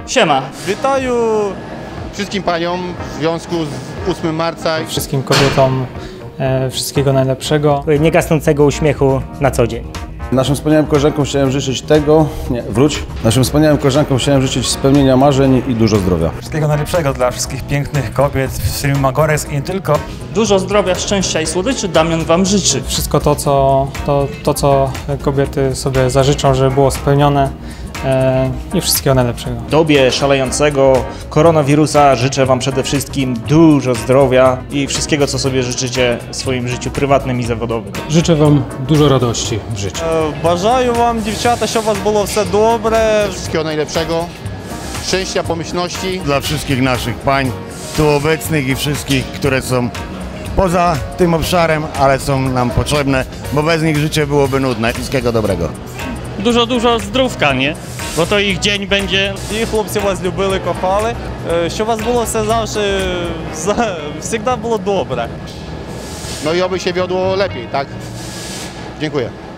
Siema. Witаю Wszystkim paniom w związku z 8 marca. Wszystkim kobietom wszystkiego najlepszego. Niegasnącego uśmiechu na co dzień. Naszym wspaniałym koleżankom chciałem życzyć Naszym wspaniałym koleżankom chciałem życzyć spełnienia marzeń i dużo zdrowia. Wszystkiego najlepszego dla wszystkich pięknych kobiet w firmie Magores i nie tylko. Dużo zdrowia, szczęścia i słodyczy Damian wam życzy. Wszystko to, co kobiety sobie zażyczą, żeby było spełnione i wszystkiego najlepszego. W dobie szalejącego koronawirusa życzę wam przede wszystkim dużo zdrowia i wszystkiego, co sobie życzycie w swoim życiu prywatnym i zawodowym. Życzę wam dużo radości w życiu. Бажаю вам, дівчата, щоб у вас було все добре. Wszystkiego najlepszego, szczęścia, pomyślności. Dla wszystkich naszych pań tu obecnych i wszystkich, które są poza tym obszarem, ale są nam potrzebne, bo bez nich życie byłoby nudne. Wszystkiego dobrego. Dużo zdrówka, nie? Bo to ich dzień będzie. І хлопці вас любили, кохали. Щоб у вас було все завжди було добре. No i oby się wiodło lepiej, tak? Dziękuję.